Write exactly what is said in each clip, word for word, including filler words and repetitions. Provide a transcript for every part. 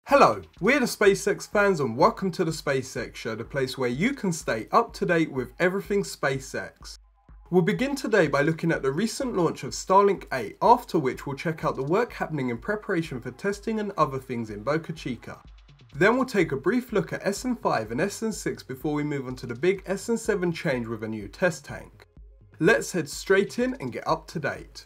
Hello, we're the SpaceX fans and welcome to the SpaceX Show, the place where you can stay up to date with everything SpaceX. We'll begin today by looking at the recent launch of Starlink eight, after which we'll check out the work happening in preparation for testing and other things in Boca Chica. Then we'll take a brief look at S N five and S N six before we move on to the big S N seven change with a new test tank. Let's head straight in and get up to date.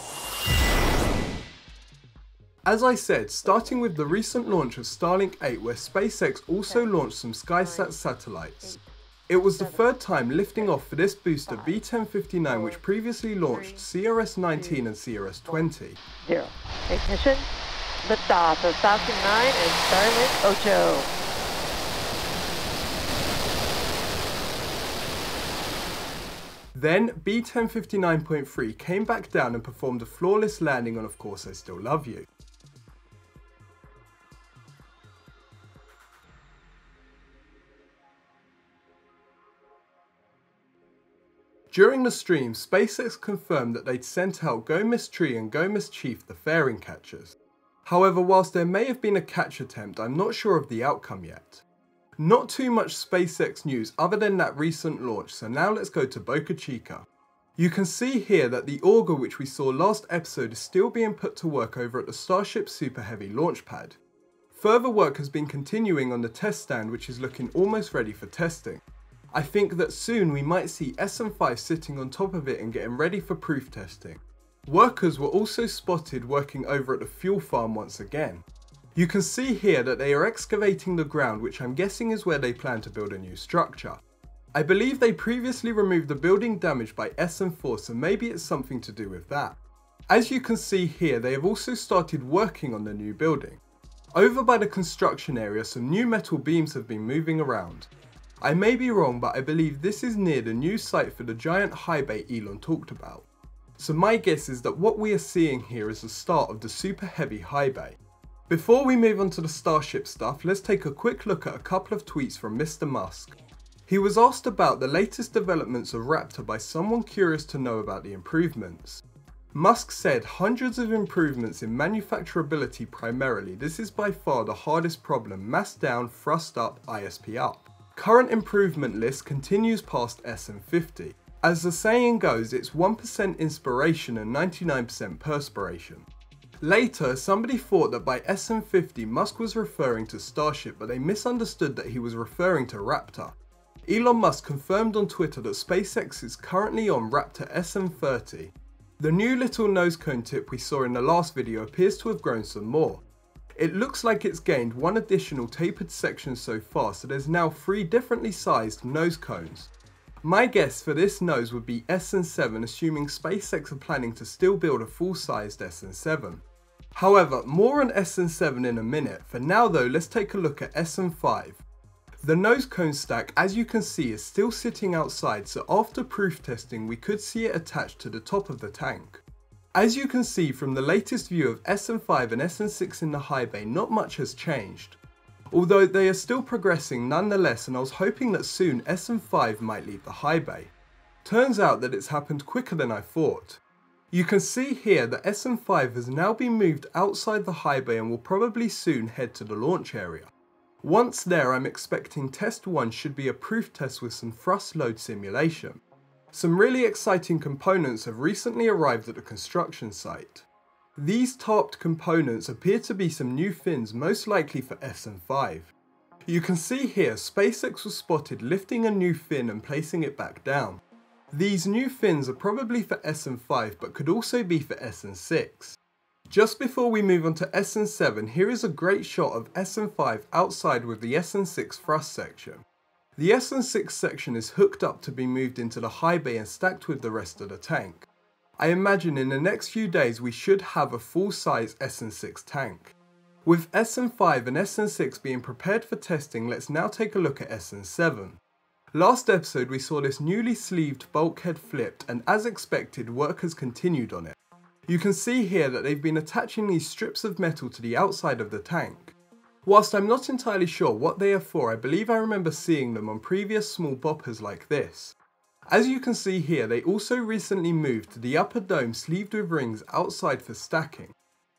As I said, starting with the recent launch of Starlink eight, where SpaceX also launched some SkySat satellites. It was the third time lifting off for this booster B ten fifty-nine, which previously launched C R S nineteen and C R S twenty. Zero. Ignition. Liftoff of Falcon nine and Starlink Ocho. Then B ten fifty-nine point three came back down and performed a flawless landing on Of Course I Still Love You. During the stream, SpaceX confirmed that they'd sent out Go Miss Tree and Go Miss Chief, the fairing catchers. However, whilst there may have been a catch attempt, I'm not sure of the outcome yet. Not too much SpaceX news other than that recent launch, so now let's go to Boca Chica. You can see here that the auger which we saw last episode is still being put to work over at the Starship Superheavy launch pad. Further work has been continuing on the test stand, which is looking almost ready for testing. I think that soon we might see S N five sitting on top of it and getting ready for proof testing. Workers were also spotted working over at the fuel farm once again. You can see here that they are excavating the ground, which I'm guessing is where they plan to build a new structure. I believe they previously removed the building damaged by S N four, so maybe it's something to do with that. As you can see here, they have also started working on the new building. Over by the construction area, some new metal beams have been moving around. I may be wrong, but I believe this is near the new site for the giant high bay Elon talked about. So my guess is that what we are seeing here is the start of the super heavy high bay. Before we move on to the Starship stuff, let's take a quick look at a couple of tweets from Mister Musk. He was asked about the latest developments of Raptor by someone curious to know about the improvements. Musk said, hundreds of improvements in manufacturability primarily. This is by far the hardest problem, mass down, thrust up, I S P up. Current improvement list continues past S N fifty. As the saying goes, it's one percent inspiration and ninety-nine percent perspiration. Later, somebody thought that by S N fifty Musk was referring to Starship, but they misunderstood that he was referring to Raptor. Elon Musk confirmed on Twitter that SpaceX is currently on Raptor S N thirty. The new little nose cone tip we saw in the last video appears to have grown some more. It looks like it's gained one additional tapered section so far, so there's now three differently sized nose cones. My guess for this nose would be S N seven, assuming SpaceX are planning to still build a full-sized S N seven. However, more on S N seven in a minute. For now though, let's take a look at S N five. The nose cone stack, as you can see, is still sitting outside, so after proof testing we could see it attached to the top of the tank. As you can see from the latest view of S N five and S N six in the high bay, not much has changed. Although they are still progressing nonetheless, and I was hoping that soon S N five might leave the high bay. Turns out that it's happened quicker than I thought. You can see here that S N five has now been moved outside the high bay and will probably soon head to the launch area. Once there, I'm expecting test one should be a proof test with some thrust load simulation. Some really exciting components have recently arrived at the construction site. These tarped components appear to be some new fins, most likely for S N five. You can see here SpaceX was spotted lifting a new fin and placing it back down. These new fins are probably for S N five but could also be for S N six. Just before we move on to S N seven, here is a great shot of S N five outside with the S N six thrust section. The S N six section is hooked up to be moved into the high bay and stacked with the rest of the tank. I imagine in the next few days we should have a full-size S N six tank. With S N five and S N six being prepared for testing, let's now take a look at S N seven. Last episode we saw this newly sleeved bulkhead flipped, and as expected work has continued on it. You can see here that they've been attaching these strips of metal to the outside of the tank. Whilst I'm not entirely sure what they are for, I believe I remember seeing them on previous small boppers like this. As you can see here, they also recently moved the upper dome sleeved with rings outside for stacking.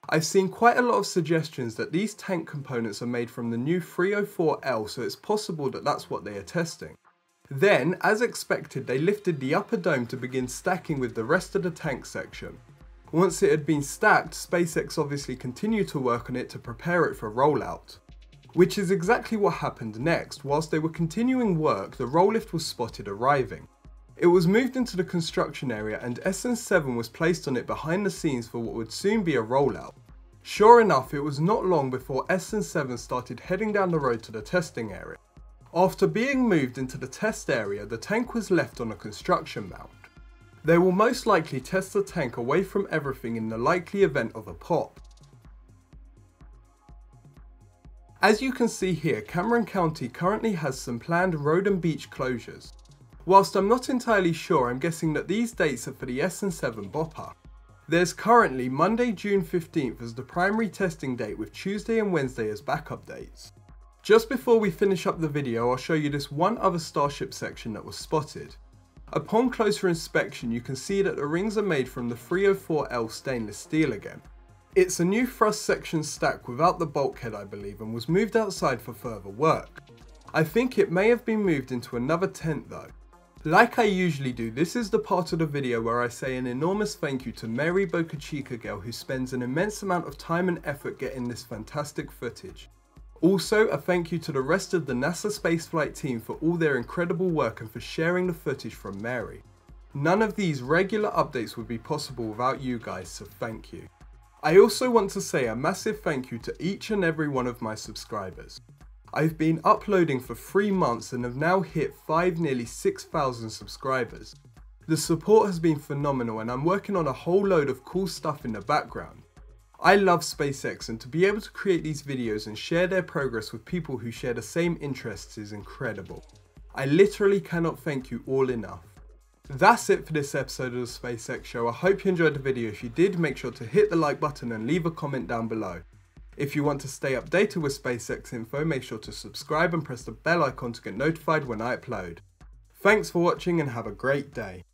I've seen quite a lot of suggestions that these tank components are made from the new three oh four L, so it's possible that that's what they are testing. Then, as expected, they lifted the upper dome to begin stacking with the rest of the tank section. Once it had been stacked, SpaceX obviously continued to work on it to prepare it for rollout. Which is exactly what happened next. Whilst they were continuing work, the roll lift was spotted arriving. It was moved into the construction area and S N seven was placed on it behind the scenes for what would soon be a rollout. Sure enough, it was not long before S N seven started heading down the road to the testing area. After being moved into the test area, the tank was left on a construction mount. They will most likely test the tank away from everything in the likely event of a pop. As you can see here, Cameron County currently has some planned road and beach closures. Whilst I'm not entirely sure, I'm guessing that these dates are for the S N seven Boca. There's currently Monday, June fifteenth as the primary testing date with Tuesday and Wednesday as backup dates. Just before we finish up the video, I'll show you this one other Starship section that was spotted. Upon closer inspection, you can see that the rings are made from the three oh four L stainless steel again. It's a new thrust section stack without the bulkhead, I believe, and was moved outside for further work. I think it may have been moved into another tent though. Like I usually do, this is the part of the video where I say an enormous thank you to Mary BocaChica girl who spends an immense amount of time and effort getting this fantastic footage. Also, a thank you to the rest of the NASA spaceflight team for all their incredible work and for sharing the footage from Mary. None of these regular updates would be possible without you guys, so thank you. I also want to say a massive thank you to each and every one of my subscribers. I've been uploading for three months and have now hit five, nearly six thousand subscribers. The support has been phenomenal and I'm working on a whole load of cool stuff in the background. I love SpaceX and to be able to create these videos and share their progress with people who share the same interests is incredible. I literally cannot thank you all enough. That's it for this episode of the SpaceX Show. I hope you enjoyed the video. If you did, make sure to hit the like button and leave a comment down below. If you want to stay updated with SpaceX info, make sure to subscribe and press the bell icon to get notified when I upload. Thanks for watching and have a great day.